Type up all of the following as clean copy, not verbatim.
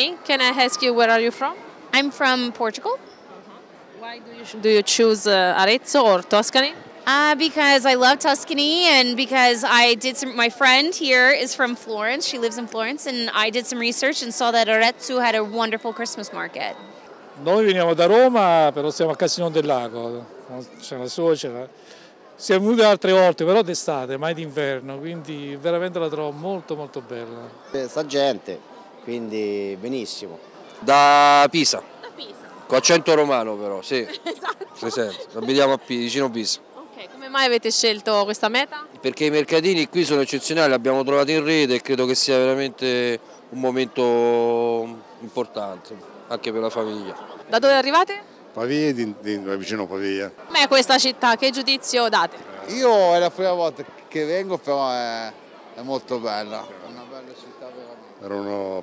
Tuscany. Can I ask you where are you from? I'm from Portugal. Why do you choose Arezzo or Tuscany? Because I love Tuscany and because my friend here is from Florence. She lives in Florence and I did some research and saw that Arezzo had a wonderful Christmas market. Noi veniamo da Roma, però siamo a Castiglione del Lago, c'è la suocera. Siamo venuti altre volte, però d'estate, mai d'inverno, quindi veramente la trovo molto molto bella. Sta gente, quindi benissimo. Da Pisa, Da Pisa. con accento romano però, sì. Esatto. Sì, abitiamo a vicino Pisa. Ok, come mai avete scelto questa meta? Perché i mercatini qui sono eccezionali, li abbiamo trovati in rete e credo che sia veramente un momento importante, anche per la famiglia. Da dove arrivate? Pavia, vicino Pavia. Com'è questa città? Che giudizio date? Io è la prima volta che vengo, però è molto bella, è una bella città veramente.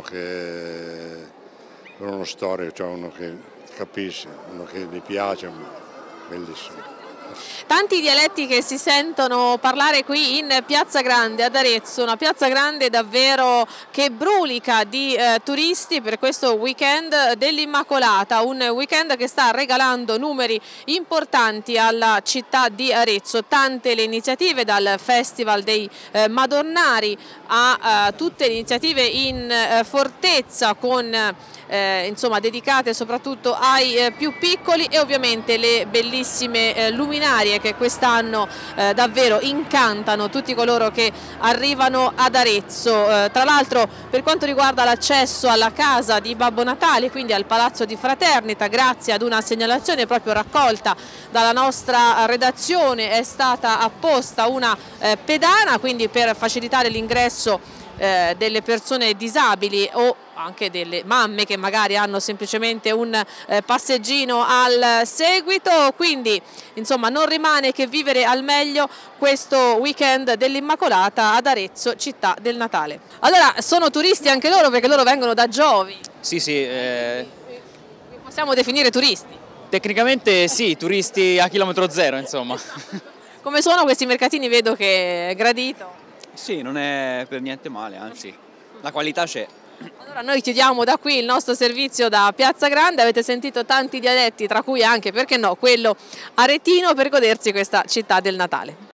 Per uno storico, cioè uno che capisce, uno che gli piace, bellissimo. Tanti dialetti che si sentono parlare qui in Piazza Grande ad Arezzo, una Piazza Grande davvero che brulica di turisti per questo weekend dell'Immacolata, un weekend che sta regalando numeri importanti alla città di Arezzo, tante le iniziative dal Festival dei Madonnari a tutte le iniziative in fortezza con insomma dedicate soprattutto ai più piccoli e ovviamente le bellissime luminarie che quest'anno davvero incantano tutti coloro che arrivano ad Arezzo. Tra l'altro per quanto riguarda l'accesso alla casa di Babbo Natale, quindi al Palazzo di Fraternita, grazie ad una segnalazione proprio raccolta dalla nostra redazione è stata apposta una pedana, quindi per facilitare l'ingresso delle persone disabili o anche delle mamme che magari hanno semplicemente un passeggino al seguito, quindi insomma non rimane che vivere al meglio questo weekend dell'Immacolata ad Arezzo, città del Natale. Allora sono turisti anche loro perché loro vengono da Giovi. Sì, Li possiamo definire turisti? tecnicamente sì, turisti a chilometro zero, insomma. Come sono questi mercatini? Vedo che è gradito. Sì, non è per niente male, anzi, la qualità c'è. Allora noi chiudiamo da qui il nostro servizio da Piazza Grande, avete sentito tanti dialetti, tra cui anche, perché no, quello aretino per godersi questa città del Natale.